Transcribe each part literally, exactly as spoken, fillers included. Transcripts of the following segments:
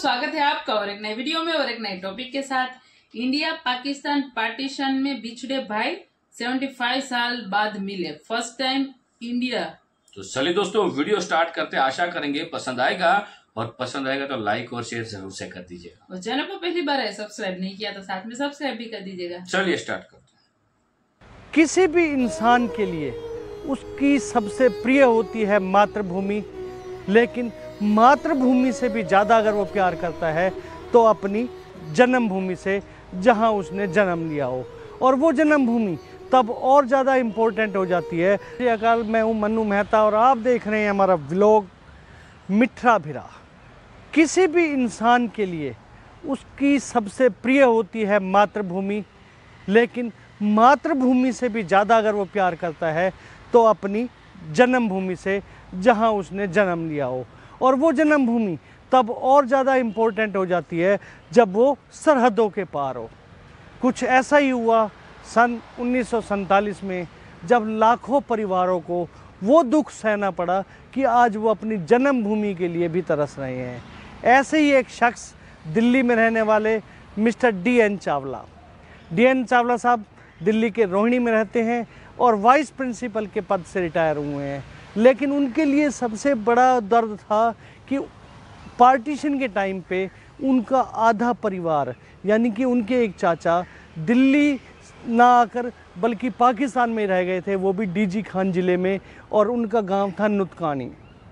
स्वागत है आपका और एक नए वीडियो में और एक नए टॉपिक के साथ। इंडिया पाकिस्तान पार्टीशन में बिछड़े भाई पचहत्तर साल बाद मिले, फर्स्ट टाइम इंडिया। तो चलिए दोस्तों वीडियो स्टार्ट करते हैं। आशा करेंगे पसंद आएगा और पसंद आएगा तो लाइक और शेयर जरूर से कर दीजिएगा। और चैनल को पहली बार है सब्सक्राइब नहीं किया तो साथ में सब्सक्राइब भी कर दीजिएगा। चलिए स्टार्ट करते हैं। किसी भी इंसान के लिए उसकी सबसे प्रिय होती है मातृभूमि, लेकिन मातृभूमि से भी ज़्यादा अगर वो प्यार करता है तो अपनी जन्मभूमि से, जहाँ उसने जन्म लिया हो। और वो जन्मभूमि तब और ज़्यादा इम्पोर्टेंट हो जाती है। अकाल मैं हूँ मन्नू मेहता और आप देख रहे हैं हमारा व्लॉग मिठरा भिरा। किसी भी इंसान के लिए उसकी सबसे प्रिय होती है मातृभूमि, लेकिन मातृभूमि से भी ज़्यादा अगर वो प्यार करता है तो अपनी जन्मभूमि से, जहाँ उसने जन्म लिया हो। और वो जन्मभूमि तब और ज़्यादा इम्पोर्टेंट हो जाती है जब वो सरहदों के पार हो। कुछ ऐसा ही हुआ सन उन्नीस सौ सैंतालीस में, जब लाखों परिवारों को वो दुख सहना पड़ा कि आज वो अपनी जन्मभूमि के लिए भी तरस रहे हैं। ऐसे ही एक शख्स दिल्ली में रहने वाले mister D N Chawla D N Chawla साहब दिल्ली के रोहिणी में रहते हैं और वाइस प्रिंसिपल के पद से रिटायर हुए हैं। लेकिन उनके लिए सबसे बड़ा दर्द था कि पार्टीशन के टाइम पे उनका आधा परिवार, यानी कि उनके एक चाचा दिल्ली ना आकर बल्कि पाकिस्तान में रह गए थे, वो भी डी जी खान ज़िले में, और उनका गांव था नुतकानी।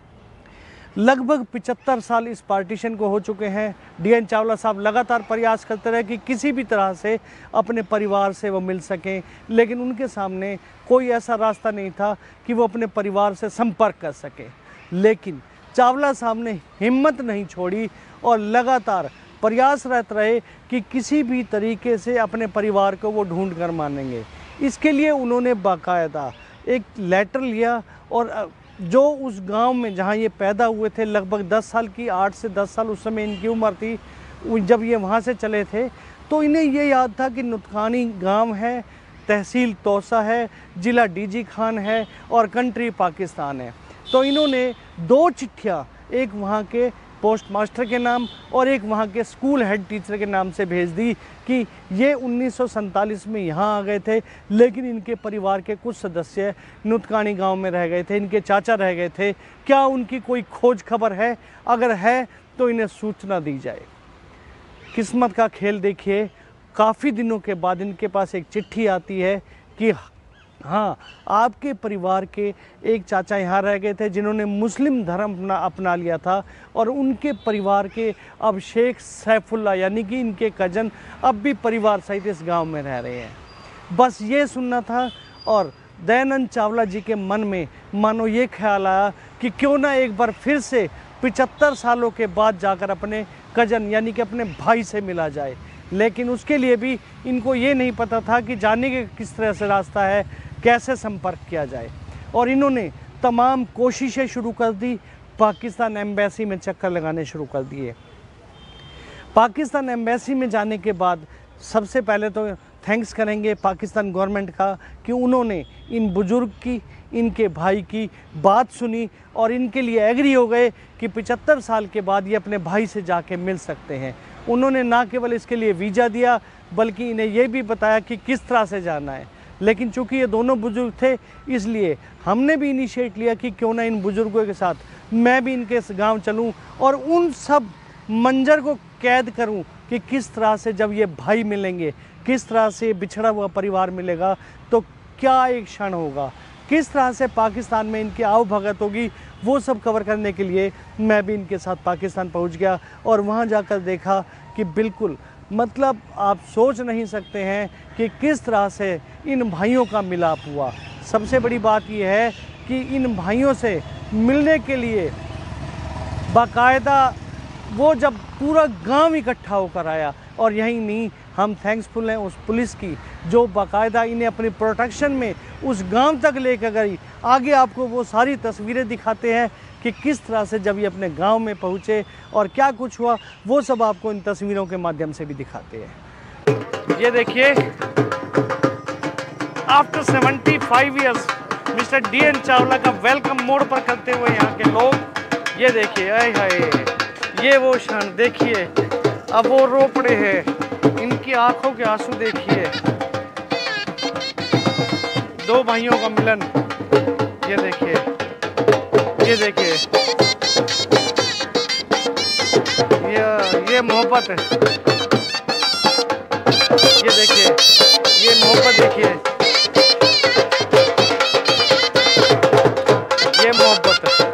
लगभग पचहत्तर साल इस पार्टीशन को हो चुके हैं। डी एन चावला साहब लगातार प्रयास करते रहे कि किसी भी तरह से अपने परिवार से वो मिल सकें, लेकिन उनके सामने कोई ऐसा रास्ता नहीं था कि वो अपने परिवार से संपर्क कर सकें। लेकिन चावला साहब ने हिम्मत नहीं छोड़ी और लगातार प्रयासरत रहे कि किसी भी तरीके से अपने परिवार को वो ढूंढ कर मानेंगे। इसके लिए उन्होंने बाकायदा एक लेटर लिया और जो उस गांव में जहां ये पैदा हुए थे, लगभग दस साल की, आठ से दस साल उस समय इनकी उम्र थी जब ये वहां से चले थे, तो इन्हें ये याद था कि नुतकानी गांव है, तहसील तौसा है, ज़िला डी जी खान है और कंट्री पाकिस्तान है। तो इन्होंने दो चिट्ठियाँ, एक वहाँ के पोस्ट मास्टर के नाम और एक वहाँ के स्कूल हेड टीचर के नाम से भेज दी कि ये उन्नीस सौ सैंतालीस में यहाँ आ गए थे, लेकिन इनके परिवार के कुछ सदस्य नुतकानी गांव में रह गए थे, इनके चाचा रह गए थे, क्या उनकी कोई खोज खबर है? अगर है तो इन्हें सूचना दी जाए। किस्मत का खेल देखिए, काफ़ी दिनों के बाद इनके पास एक चिट्ठी आती है कि हाँ, आपके परिवार के एक चाचा यहाँ रह गए थे जिन्होंने मुस्लिम धर्म अपना अपना लिया था, और उनके परिवार के अब शेख सैफुल्ला यानी कि इनके कजन अब भी परिवार सहित इस गांव में रह रहे हैं। बस ये सुनना था और दयानंद चावला जी के मन में मानो ये ख्याल आया कि क्यों ना एक बार फिर से पचहत्तर सालों के बाद जाकर अपने कजन यानी कि अपने भाई से मिला जाए। लेकिन उसके लिए भी इनको ये नहीं पता था कि जाने के किस तरह से रास्ता है, कैसे संपर्क किया जाए। और इन्होंने तमाम कोशिशें शुरू कर दी, पाकिस्तान एम्बेसी में चक्कर लगाने शुरू कर दिए। पाकिस्तान एम्बेसी में जाने के बाद सबसे पहले तो थैंक्स करेंगे पाकिस्तान गवर्नमेंट का कि उन्होंने इन बुज़ुर्ग की, इनके भाई की बात सुनी और इनके लिए एग्री हो गए कि पचहत्तर साल के बाद ये अपने भाई से जाके मिल सकते हैं। उन्होंने ना केवल इसके लिए वीज़ा दिया बल्कि इन्हें ये भी बताया कि किस तरह से जाना है। लेकिन चूंकि ये दोनों बुजुर्ग थे, इसलिए हमने भी इनिशिएट लिया कि क्यों ना इन बुजुर्गों के साथ मैं भी इनके गांव चलूं और उन सब मंजर को कैद करूं कि किस तरह से जब ये भाई मिलेंगे, किस तरह से बिछड़ा हुआ परिवार मिलेगा तो क्या एक क्षण होगा, किस तरह से पाकिस्तान में इनकी आओ भगत होगी, वो सब कवर करने के लिए मैं भी इनके साथ पाकिस्तान पहुंच गया। और वहां जाकर देखा कि बिल्कुल मतलब आप सोच नहीं सकते हैं कि किस तरह से इन भाइयों का मिलाप हुआ। सबसे बड़ी बात यह है कि इन भाइयों से मिलने के लिए बाकायदा वो जब पूरा गांव इकट्ठा होकर आया, और यही नहीं, हम थैंक्सफुल हैं उस पुलिस की जो बाकायदा इन्हें अपनी प्रोटेक्शन में उस गांव तक लेकर गई। आगे आपको वो सारी तस्वीरें दिखाते हैं कि किस तरह से जब ये अपने गांव में पहुंचे और क्या कुछ हुआ, वो सब आपको इन तस्वीरों के माध्यम से भी दिखाते हैं। ये देखिए, after seventy five years mister D N Chawla का वेलकम मोड़ पर करते हुए यहाँ के लोग, ये देखिए, आए हाय, ये वो क्षण देखिए, अब वो रो पड़े हैं, इनकी आंखों के आंसू देखिए, दो भाइयों का मिलन। ये देखिए, ये देखिए, ये ये मोहब्बत है। ये देखिए, ये मोहब्बत देखिए, ये मोहब्बत है।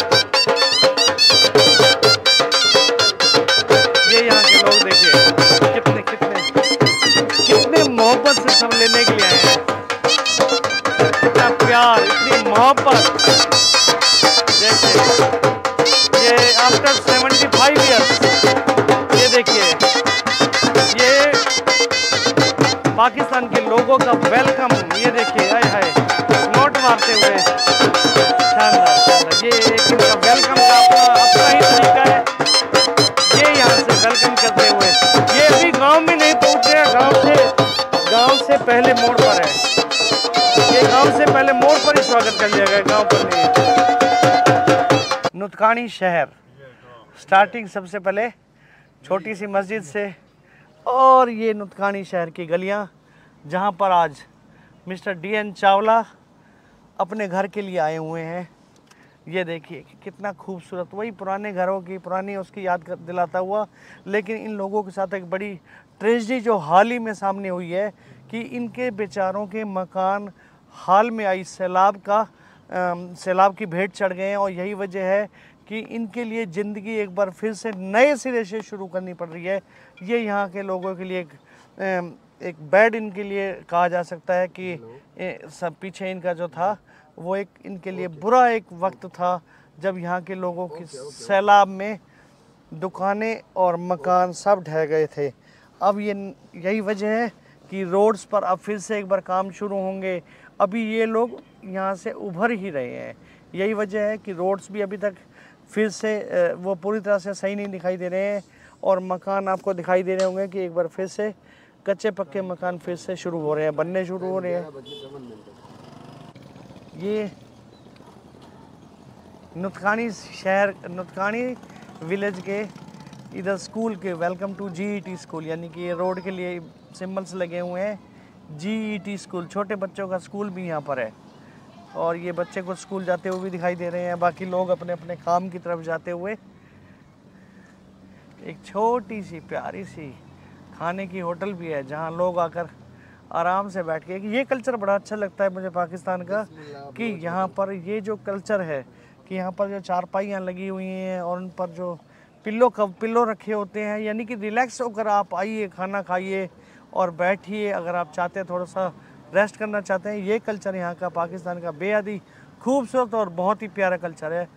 ये यहाँ के लोग देखिए कितने कितने कितने मोहब्बत से सब लेने के लिए आए हैं। इतना प्यार, इतनी मोहब्बत। देखिए, ये आफ्टर सेवेंटी फाइव ईयर्स, ये देखिए, ये पाकिस्तान के लोगों का वेलकम। ये देखिए, हाय हाय, नोट मारते हुए, शानदार शानदार। ये एक इनका वेलकम का अपना अपना ही तरीका है। ये यहाँ से वेलकम करते हुए, ये अभी गांव में नहीं पहुँचे, गांव से गांव से पहले मोड़ पर है। ये गांव से पहले मोड़ पर ही स्वागत कर लिया गया, गांव पर नहीं। नुतकानी शहर, स्टार्टिंग सबसे पहले छोटी सी मस्जिद से, और ये नुतकानी शहर की गलियां, जहां पर आज मिस्टर डी एन चावला अपने घर के लिए आए हुए हैं। ये देखिए कितना खूबसूरत, वही पुराने घरों की पुरानी उसकी याद कर दिलाता हुआ। लेकिन इन लोगों के साथ एक बड़ी ट्रेजेडी जो हाल ही में सामने हुई है कि इनके बेचारों के मकान हाल में आई सैलाब का सैलाब की भेंट चढ़ गए हैं, और यही वजह है कि इनके लिए ज़िंदगी एक बार फिर से नए सिरे से शुरू करनी पड़ रही है। ये यहाँ के लोगों के लिए एक एक बैड इनके लिए कहा जा सकता है कि सब पीछे इनका जो था वो एक इनके लिए बुरा एक वक्त था, जब यहाँ के लोगों की सैलाब में दुकानें और मकान सब ढह गए थे। अब ये यही वजह है कि रोड्स पर अब फिर से एक बार काम शुरू होंगे। अभी ये लोग यहाँ से उभर ही रहे हैं। यही वजह है कि रोड्स भी अभी तक फिर से वो पूरी तरह से सही नहीं दिखाई दे रहे हैं, और मकान आपको दिखाई दे रहे होंगे कि एक बार फिर से कच्चे पक्के मकान फिर से शुरू हो रहे हैं, बनने शुरू हो रहे हैं। ये नुतकानी शहर, नुतकानी विलेज के इधर स्कूल के वेलकम टू जीईटी स्कूल, यानी कि ये रोड के लिए सिंबल्स लगे हुए हैं। जीईटी स्कूल, छोटे बच्चों का स्कूल भी यहाँ पर है, और ये बच्चे को स्कूल जाते हुए भी दिखाई दे रहे हैं। बाकी लोग अपने अपने काम की तरफ जाते हुए। एक छोटी सी प्यारी सी खाने की होटल भी है, जहाँ लोग आकर आराम से बैठ के, ये कल्चर बड़ा अच्छा लगता है मुझे पाकिस्तान का, कि यहाँ पर ये जो कल्चर है कि यहाँ पर जो चारपाइयाँ लगी हुई हैं और उन पर जो पिल्लो कब पिल्लो रखे होते हैं, यानी कि रिलैक्स होकर आप आइए, खाना खाइए और बैठिए। अगर आप चाहते हैं थोड़ा सा रेस्ट करना चाहते हैं, ये कल्चर यहाँ का पाकिस्तान का बेहद ही खूबसूरत और बहुत ही प्यारा कल्चर है।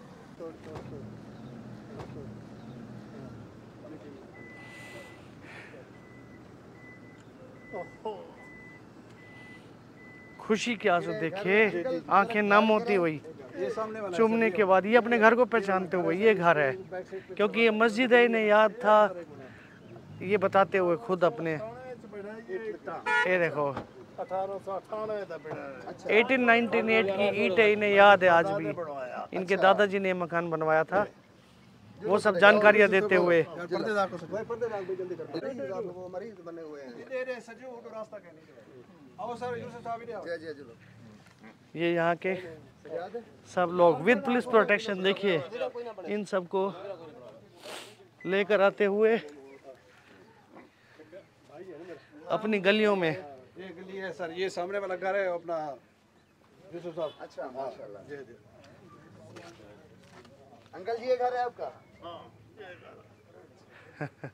खुशी के आंसू देखिए, आंखें नम होती हुई चूमने के बाद। ये अपने घर को पहचानते हुए, ये घर है क्योंकि ये मस्जिद है, इन्हें याद था, ये बताते हुए खुद अपने। ये देखो अठारह सौ अठानवे अठारह सौ अट्ठानवे की ईंट है, इन्हें याद है आज भी। इनके दादाजी ने मकान बनवाया था, वो सब जानकारियां देते हुए। ये यहाँ के सब लोग विद पुलिस प्रोटेक्शन, देखिए इन सबको लेकर आते हुए अपनी गलियों में। ये गली है सर, ये सामने वाला घर है अपना यूसुफ साहब। अच्छा माशाल्लाह। जी जी अंकल जी, ये घर है आपका? हाँ ये घर।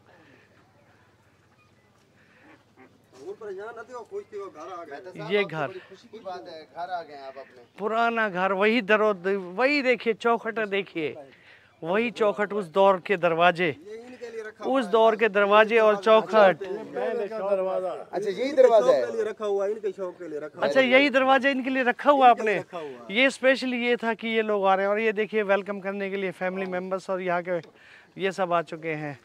ये घर, खुशी की बात है, घर आ गए आप अपने। पुराना घर, वही दरो वही देखिए चौखट, देखिए वही चौखट, उस दौर के दरवाजे, उस दौर के दरवाजे और चौखट। अच्छा यही दरवाजा है रखा हुआ इनके शौक के लिए रखा। अच्छा यही दरवाजा इनके लिए रखा हुआ आपने? ये स्पेशली ये था कि ये लोग आ रहे हैं, और ये देखिए वेलकम करने के लिए फैमिली मेंबर्स और यहाँ के ये सब आ चुके हैं।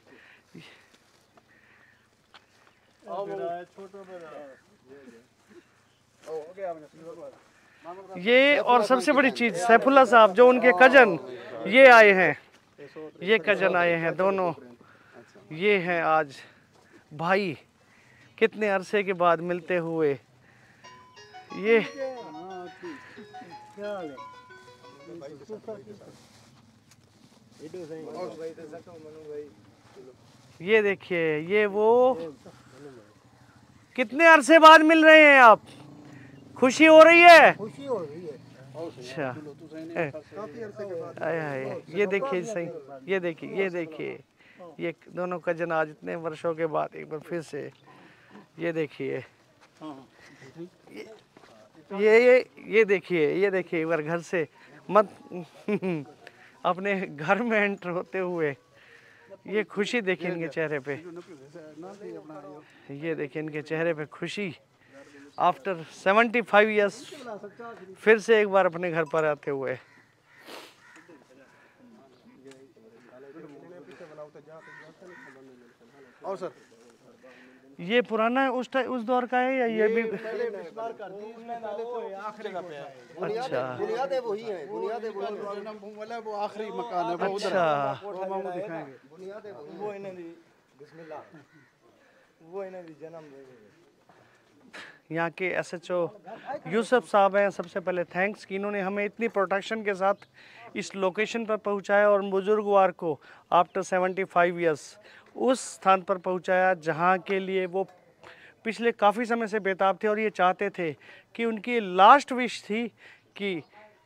ये और सबसे बड़ी चीज, सैफुल्ला साहब जो उनके कजन ये आए हैं, ये कजन आए हैं दोनों, ये हैं आज भाई, कितने अरसे के बाद मिलते हुए। ये ये देखिए, ये वो कितने अरसे बाद मिल रहे हैं आप, खुशी हो रही है? खुशी हो रही है। अच्छा, आए हाय, ये देखिए सही, ये देखिए, ये देखिए, ये दोनों कजन आज इतने वर्षों के बाद एक बार फिर से, ये देखिए, ये ये ये देखिए, ये देखिए एक बार घर से मत अपने घर में एंटर होते हुए, ये खुशी देखिए इनके चेहरे पे, ये देखिए इनके चेहरे पे खुशी, आफ्टर सेवेंटी फाइव ईयर्स फिर से एक बार अपने घर पर आते हुए। और सर ये पुराना है, उस टाइम उस दौर का है या ये भी? अच्छा, बुनियादें वही हैं, बुनियादें वही हैं। वो आखिरी मकान है, वो उधर अच्छा, वो हम आपको दिखाएंगे। बुनियादें वो इन्हें दी बिस्मिल्लाह, वो इन्हें दी जन्म दे। यहाँ के एस एच ओ यूसुफ साहब हैं, सबसे पहले थैंक्स कि इन्होंने हमें इतनी प्रोटेक्शन के साथ इस लोकेशन पर पहुँचाया और बुजुर्गवार को आफ्टर सेवेंटी फाइव ईयर्स उस स्थान पर पहुँचाया जहाँ के लिए वो पिछले काफ़ी समय से बेताब थे और ये चाहते थे कि उनकी लास्ट विश थी कि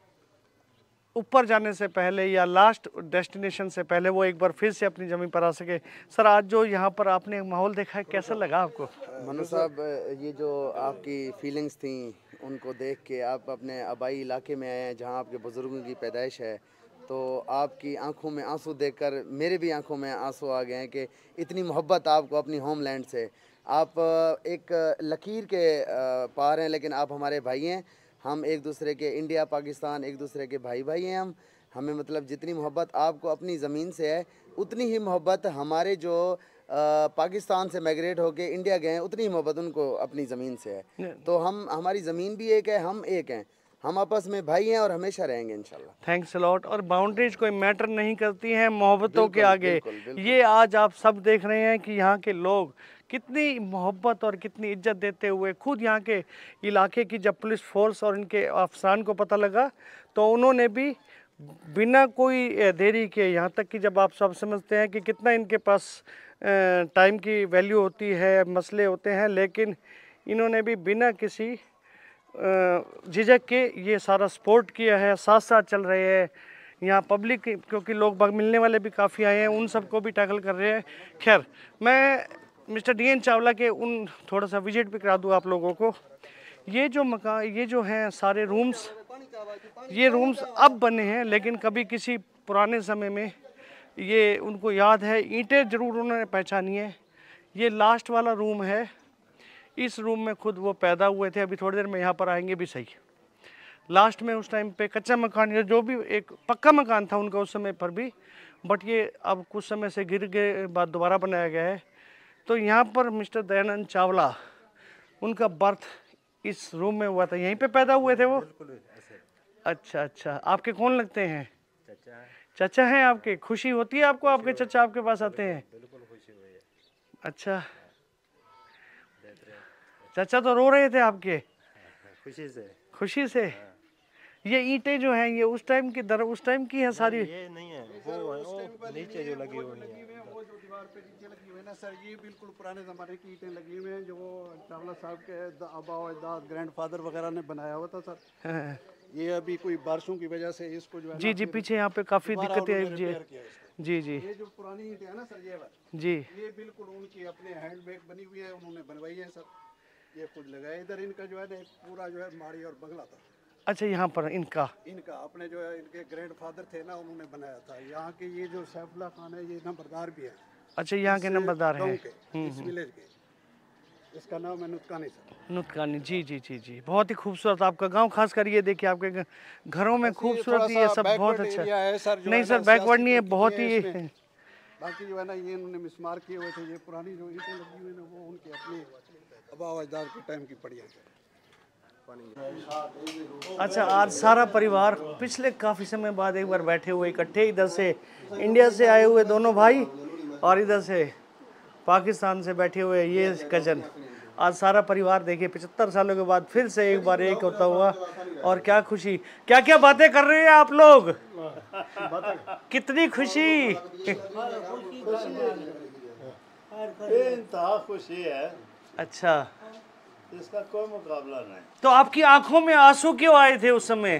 ऊपर जाने से पहले या लास्ट डेस्टिनेशन से पहले वो एक बार फिर से अपनी ज़मीन पर आ सके। सर, आज जो यहाँ पर आपने माहौल देखा है, कैसा लगा आपको? मनु साहब, ये जो आपकी फीलिंग्स थी उनको देख के, आप अपने आबाई इलाके में आए हैं जहाँ आपके बुज़ुर्गों की पैदाइश है, तो आपकी आंखों में आंसू देखकर मेरे भी आंखों में आंसू आ गए हैं कि इतनी मोहब्बत आपको अपनी होमलैंड से। आप एक लकीर के पार हैं, लेकिन आप हमारे भाई हैं। हम एक दूसरे के, इंडिया पाकिस्तान एक दूसरे के भाई भाई हैं। हम हमें मतलब जितनी मोहब्बत आपको अपनी ज़मीन से है, उतनी ही मोहब्बत हमारे जो आ, पाकिस्तान से माइग्रेट होके इंडिया गए हैं, उतनी ही मोहब्बत उनको अपनी ज़मीन से है। तो हम, हमारी ज़मीन भी एक है, हम एक हैं, हम आपस में भाई हैं और हमेशा रहेंगे इंशाल्लाह। Thanks a lot. और बाउंड्रीज कोई मैटर नहीं करती हैं मोहब्बतों के आगे। बिल्कुल, बिल्कुल। ये आज आप सब देख रहे हैं कि यहाँ के लोग कितनी मोहब्बत और कितनी इज्जत देते हुए, खुद यहाँ के इलाके की जब पुलिस फोर्स और इनके अफसरान को पता लगा तो उन्होंने भी बिना कोई देरी के, यहाँ तक कि जब आप सब समझते हैं कि कितना इनके पास टाइम की वैल्यू होती है, मसले होते हैं, लेकिन इन्होंने भी बिना किसी झिझक के ये सारा सपोर्ट किया है, साथ साथ चल रहे हैं। यहाँ पब्लिक, क्योंकि लोग बाग मिलने वाले भी काफ़ी आए हैं, उन सबको भी टैकल कर रहे हैं। खैर, मैं मिस्टर डी एन चावला के उन थोड़ा सा विजिट भी करा दूँ आप लोगों को। ये जो मकान, ये जो हैं सारे रूम्स, ये रूम्स अब बने हैं, लेकिन कभी किसी पुराने समय में ये उनको याद है, ईंटें ज़रूर उन्होंने पहचानी है। ये लास्ट वाला रूम है, इस रूम में खुद वो पैदा हुए थे। अभी थोड़ी देर में यहाँ पर आएंगे भी सही। लास्ट में उस टाइम पे कच्चा मकान, या जो भी एक पक्का मकान था उनका उस समय पर भी, बट ये अब कुछ समय से गिर के बाद दोबारा बनाया गया है। तो यहाँ पर मिस्टर दयानंद चावला, उनका बर्थ इस रूम में हुआ था, यहीं पे पैदा हुए थे वो? अच्छा अच्छा, आपके कौन लगते हैं? चाचा चाचा हैं आपके? खुशी होती है आपको आपके चाचा आपके पास आते हैं? बिल्कुल खुशी हुई है। अच्छा, चाचा तो रो रहे थे आपके खुशी से, खुशी से। ये ईंटें जो हैं, ये उस टाइम की दर उस टाइम की है सारी? ये नहीं है, वो है वो नीचे जो लगी हुई है, वो जो दीवार पे नीचे लगी हुई है ना सर, ये बिल्कुल पुराने ज़माने की ईंटें लगी हुई हैं, जो चावला साहब के आबा अजदाद ग्रैंडफादर वगैरह ने बनाया हुआ था सर। हाँ। ये अभी कोई बारिशों की वजह से इसको जो है जी जी, पीछे यहाँ पे काफ़ी दिक्कतें आई जी जी जी ये जो पुरानी ईंटें हैं ना सर, ये वाली, जी। ये बिल्कुल उनकी अपने हैंडमेड बनी हुई है, उन्होंने बनवाई है सर। ये खुद लगाया। इधर इनका जो है ना पूरा जो है माड़ी और बंगला था। अच्छा, यहाँ पर इनका इनका अपने जो है इनके ग्रैंडफादर थे ना, उन्होंने बनाया था। यहाँ के ये जो सैफुल्लाह खान है, ये नंबरदार भी है। अच्छा, यहाँ के नंबरदार हैं इस विलेज के। इसका नाम है नुतकानी सर। नुतकानी, जी जी जी जी। बहुत ही खूबसूरत आपका गांव, खास कर ये देखिए आपके घ- घरों में खूबसूरत, ये सब बहुत अच्छा है सर। नहीं सर, बैकवर्ड नहीं है, बहुत ही। बाकी जो है ना, ये इन्होंने मिसमार किए हुए थे। ये पुरानी जो ईंटें लगी हुई ना, वो उनके अपने आबा अजदाद के टाइम की पड़ी है। अच्छा, आज सारा परिवार पिछले काफ़ी समय बाद एक बार बैठे हुए इकट्ठे, इधर से इंडिया से आए हुए दोनों भाई और इधर से पाकिस्तान से बैठे हुए ये कजन। आज सारा परिवार देखिए पचहत्तर सालों के बाद फिर से एक बार एक होता हुआ, और क्या खुशी, क्या क्या बातें कर रहे हैं आप लोग, कितनी खुशी। इंतहा खुशी है, अच्छा, इसका कोई मुकाबला नहीं। तो आपकी आंखों में आंसू क्यों आए थे उस समय?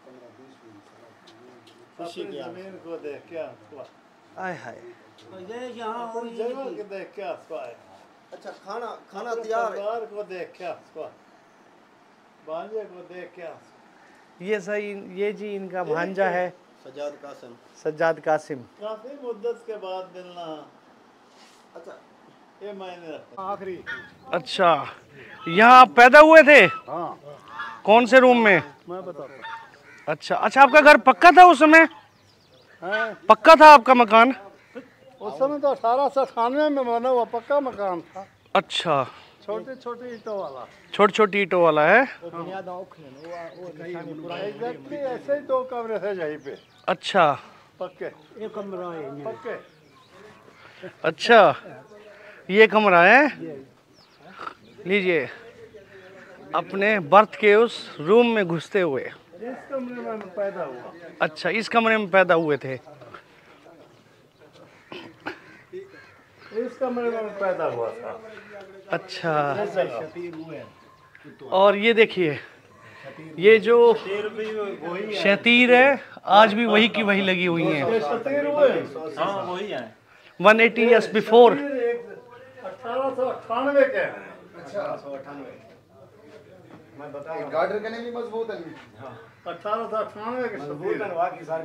खुशी की जमीन को देख के आंसू आए, आय हाय, अपनी जगह को देख के आंसू आए। अच्छा, खाना खाना अपने तैयार है। परिवार को देख के आंसू आए, भांजे को देख के आंसू। ये सही, ये जी इनका भांजा है सज्जाद कासिम। सज्जाद कासिम। काफी मुद्दत के बाद मिलना, अच्छा, ये मायने रखता। आखिरी। अच्छा, यहाँ आप पैदा हुए थे? हाँ, कौन से रूम में? मैं बताता अच्छा अच्छा, आपका घर पक्का था उस समय? हूँ। पक्का था आपका मकान? उस समय तो अठारह सौ अठानवे में बना हुआ पक्का मकान था, अच्छा, छोटी छोटी ईंटों वाला। छोटी छोटी ईंटों वाला है। एग्जैक्टली ऐसे ही दो कमरे थे यहीं पे, अच्छा पक्के। एक कमरा है पक्के। अच्छा, ये कमरा है, लीजिए अपने बर्थ के उस रूम में घुसते हुए। इस कमरे में मैं पैदा हुआ। अच्छा, इस कमरे में पैदा हुए थे। इस कमरे में मैं पैदा हुआ था। अच्छा, और ये देखिए, ये जो शतीर है आज भी वही की वही लगी हुई है। हाँ, वही है। One eighty years before. अठारह सौ अट्ठानवे के हैं। गार्डर के नहीं मजबूत है। अठारह सौ अट्ठानवे के शतीर है।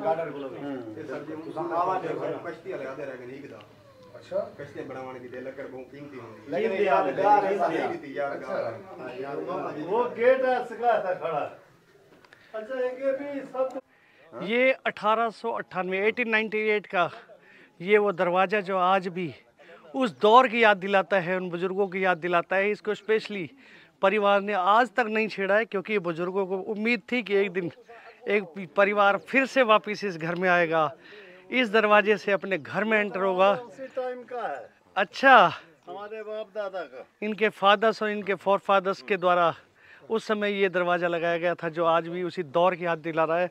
अच्छा, कश्ती बनाने की लकड़ बहुत कीमती होती लेकिन है। यादगार है इसका। कीमती यादगार है। वो गेट ऐसा था खड़ा। अच्छा, एक ये भी सब ये अठारह सौ अट्ठानवे अठारह सौ अट्ठानवे का ये वो दरवाज़ा जो आज भी उस दौर की याद दिलाता है, उन बुज़ुर्गों की याद दिलाता है। इसको स्पेशली परिवार ने आज तक नहीं छेड़ा है, क्योंकि बुज़ुर्गों को उम्मीद थी कि एक दिन एक परिवार फिर से वापस इस घर में आएगा, इस दरवाजे से अपने घर में एंटर होगा। उसी टाइम का है, अच्छा, हमारे बाप दादा का। इनके फादर्स और इनके फोर फादर्स के द्वारा उस समय ये दरवाज़ा लगाया गया था, जो आज भी उसी दौर की याद दिला रहा है।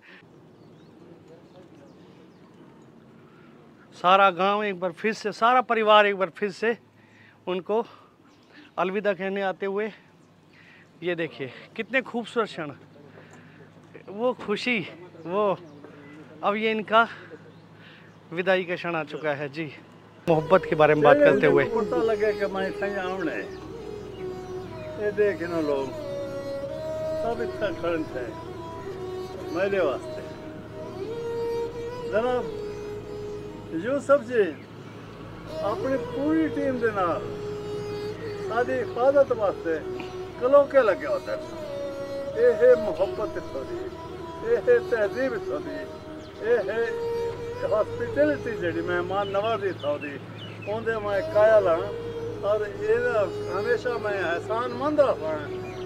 सारा गांव एक बार फिर से, सारा परिवार एक बार फिर से उनको अलविदा कहने आते हुए, ये देखिए कितने खूबसूरत क्षण, वो खुशी, वो अब ये इनका विदाई का क्षण आ चुका है जी। मोहब्बत के बारे में बात करते हुए पता लगे कि मैं सही आउने ये देखे ना लोग सब इतना खड़न थे मेरे वास्ते। जनाब यूसुफ जी अपनी पूरी टीम के नाल साडी हिफाजत वास्ते कलोके लगे होते हैं। ये है मोहब्बत इत्थों दी, ये है तहजीब इत्थों दी, ये है हॉस्पिटैलिटी जी मेहमान नवाजी इत्थों दी, उनके मैं कायल हाँ और ये हमेशा मैं एहसान मंद रहा।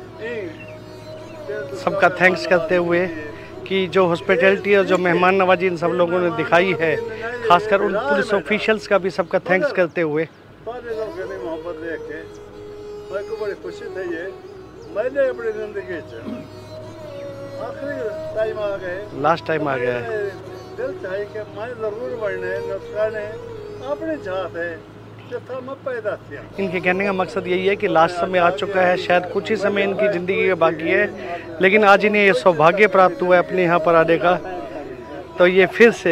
सबका थैंक्स करते हुए कि जो हॉस्पिटैलिटी और जो मेहमान नवाजी इन सब लोगों ने दिखाई है, खासकर उन पुलिस ऑफिशियल्स का भी सबका थैंक्स करते हुए। सारे लोगों ने मोहब्बत देख के मेरे को बड़ी खुशी थी। ये मैंने अपनी जिंदगी आखिरी टाइम आ गए, लास्ट टाइम आ गया है। दिल चाहिए कि मैं जरूर बढ़ने नुस्खाने अपनी चाहत है जितना मैं पैदा किया। इनके कहने का मकसद यही है कि लास्ट समय आ चुका है, शायद कुछ ही समय इनकी ज़िंदगी में बाकी है, लेकिन आज इन्हें ये सौभाग्य प्राप्त हुआ है अपने यहाँ पर आने का। तो ये फिर से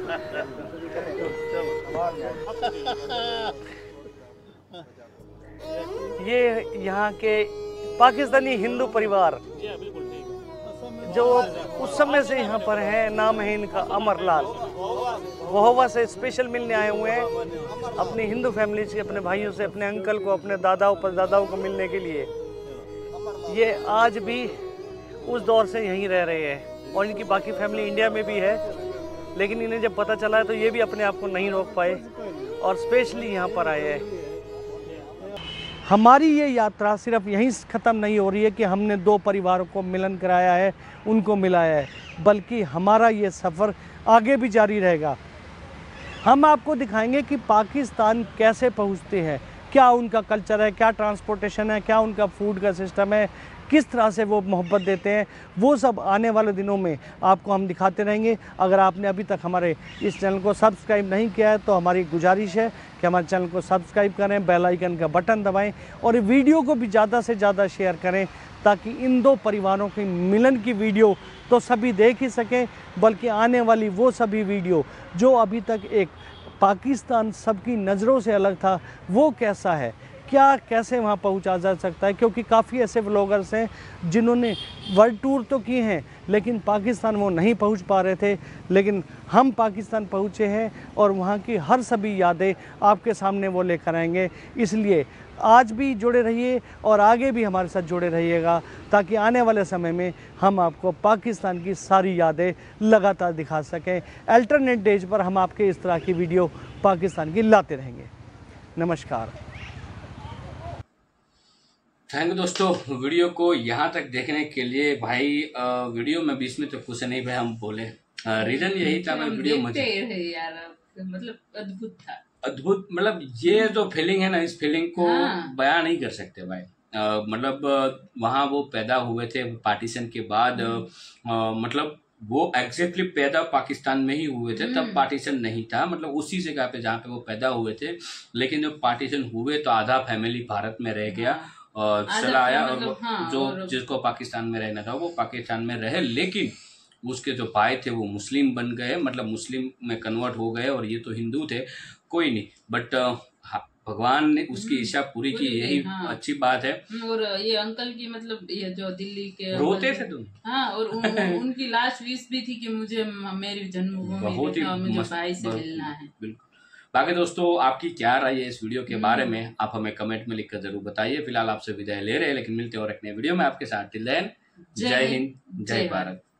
ये यहाँ के पाकिस्तानी हिंदू परिवार जो उस समय से यहाँ पर हैं, नाम है इनका अमरलाल। वहोवा से स्पेशल मिलने आए हुए हैं अपनी हिंदू फैमिली से, अपने भाइयों से, अपने अंकल को, अपने दादाओं परदादाओं को मिलने के लिए। ये आज भी उस दौर से यहीं रह रहे हैं और इनकी बाकी फैमिली इंडिया में भी है, लेकिन इन्हें जब पता चला है तो ये भी अपने आप को नहीं रोक पाए और स्पेशली यहाँ पर आए हैं। हमारी ये यात्रा सिर्फ यहीं ख़त्म नहीं हो रही है कि हमने दो परिवारों को मिलन कराया है, उनको मिलाया है, बल्कि हमारा ये सफ़र आगे भी जारी रहेगा। हम आपको दिखाएंगे कि पाकिस्तान कैसे पहुंचते हैं, क्या उनका कल्चर है, क्या ट्रांसपोर्टेशन है, क्या उनका फूड का सिस्टम है, किस तरह से वो मोहब्बत देते हैं, वो सब आने वाले दिनों में आपको हम दिखाते रहेंगे। अगर आपने अभी तक हमारे इस चैनल को सब्सक्राइब नहीं किया है तो हमारी गुजारिश है कि हमारे चैनल को सब्सक्राइब करें, बेल आइकन का बटन दबाएं और वीडियो को भी ज़्यादा से ज़्यादा शेयर करें, ताकि इन दो परिवारों के मिलन की वीडियो तो सभी देख ही सकें, बल्कि आने वाली वो सभी वीडियो जो अभी तक एक पाकिस्तान सबकी नज़रों से अलग था, वो कैसा है, क्या कैसे वहाँ पहुँचा जा सकता है। क्योंकि काफ़ी ऐसे व्लॉगर्स हैं जिन्होंने वर्ल्ड टूर तो किए हैं लेकिन पाकिस्तान वो नहीं पहुँच पा रहे थे, लेकिन हम पाकिस्तान पहुँचे हैं और वहाँ की हर सभी यादें आपके सामने वो लेकर आएंगे। इसलिए आज भी जुड़े रहिए और आगे भी हमारे साथ जुड़े रहिएगा, ताकि आने वाले समय में हम आपको पाकिस्तान की सारी यादें लगातार दिखा सकें। अल्टरनेट डेज पर हम आपके इस तरह की वीडियो पाकिस्तान की लाते रहेंगे। नमस्कार। थैंक यू दोस्तों, वीडियो को यहाँ तक देखने के लिए। भाई आ, वीडियो में बीच में तो कुछ नहीं भाई हम बोले, रीजन यही था भाई, वीडियो मजे यार, मतलब अद्भुत था, अद्भुत। मतलब ये जो फीलिंग है ना, इस फीलिंग को हाँ। बयां नहीं कर सकते भाई। आ, मतलब वहाँ वो पैदा हुए थे पार्टीशन के बाद, आ, मतलब वो एग्जैक्टली पैदा पाकिस्तान में ही हुए थे, तब पार्टीशन नहीं था, मतलब उसी जगह पे जहाँ पे वो पैदा हुए थे। लेकिन जब पार्टीशन हुए तो आधा फैमिली भारत में रह गया और चला आया, और मतलब, हाँ, जो और जिसको पाकिस्तान में रहना था वो पाकिस्तान में रहे, लेकिन उसके जो भाई थे वो मुस्लिम बन गए, मतलब मुस्लिम में कन्वर्ट हो गए, और ये तो हिंदू थे। कोई नहीं, बट भगवान ने उसकी इच्छा पूरी की, यही हाँ। अच्छी बात है। और ये अंकल की, मतलब ये जो दिल्ली के रोते थे तुम? हाँ, और उन, उनकी लास्ट विश भी थी कि मुझे मेरी जन्मभूमि बहुत ही मुझे मस्त, भाई से बहुत- मिलना है। बिल्कुल। बाकी दोस्तों, आपकी क्या राय है इस वीडियो के बारे में, आप हमें कमेंट में लिखकर जरूर बताइए। फिलहाल आपसे विदाई ले रहे हैं, लेकिन मिलते हैं और एक नए वीडियो में आपके साथ। टिल देन, जय हिंद, जय भारत।